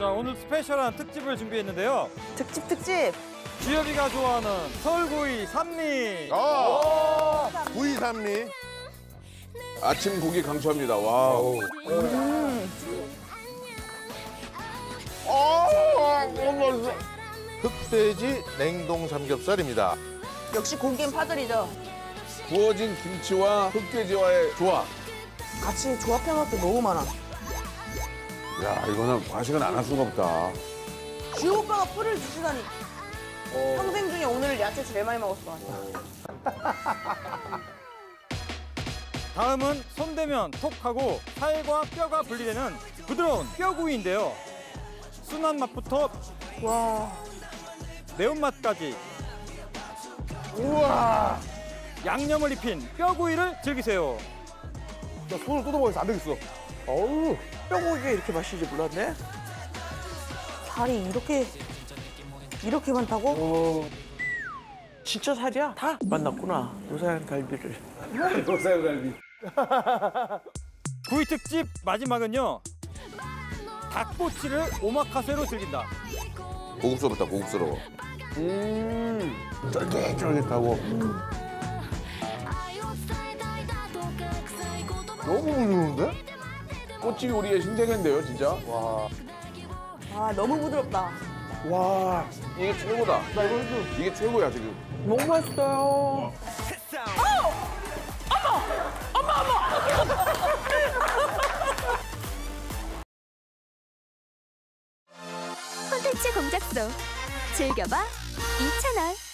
자, 오늘 스페셜한 특집을 준비했는데요. 특집. 주엽이가 좋아하는 서울구이 삼리. 구이 삼리. 아침 고기 강추합니다. 와우. 흑돼지 냉동 삼겹살입니다. 역시 고기엔 파들이죠. 구워진 김치와 흑돼지와의 조합. 같이 조합해놓을 게 너무 많아. 야, 이거는 과식은 안 할 수가 없다. 주호 오빠가 뿔을 주시다니. 평생 중에 오늘 야채 제일 많이 먹었어. 다음은 손대면 톡하고 살과 뼈가 분리되는 부드러운 뼈구이인데요. 순한 맛부터 와. 매운맛까지 우와. 양념을 입힌 뼈구이를 즐기세요. 나 손을 뜯어먹어서 안 되겠어. 어우. 뼈고기가 이렇게 맛있는지 몰랐네. 살이 이렇게 많다고? 진짜 살이야? 다 만났구나. 노사연 갈비를. 구이 특집 마지막은요. 닭꼬치를 오마카세로 즐긴다. 고급스럽다, 고급스러워. 쫄깃쫄깃하고. 너무 부드러운데? 꼬치 요리의 신세계인데요, 진짜. 와. 아, 너무 부드럽다. 와. 이게 최고다. 나 이거 해줘. 이게 최고야, 지금. 너무 맛있어요. 콘텐츠 공작소 즐겨봐 이채널.